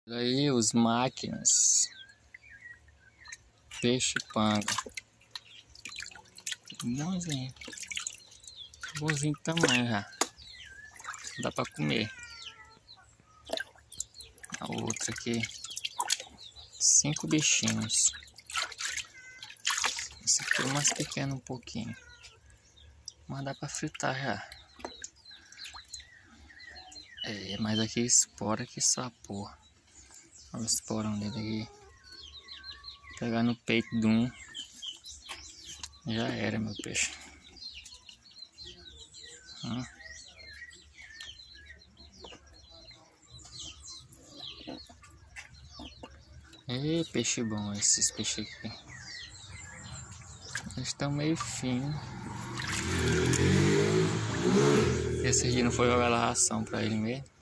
Olha aí os máquinas. Peixe panga. Bonzinho. Bonzinho tamanho já. Dá pra comer. A outra aqui. 5 bichinhos. Esse aqui é o mais pequeno um pouquinho. Mas dá pra fritar já. É, mas aqui espora que só porra. Olha o esporão dele aqui. Pegar no peito de um. Já era, meu peixe. E peixe bom esses peixes aqui. Eles estão meio finos. Esse aqui não foi jogar ração pra ele mesmo.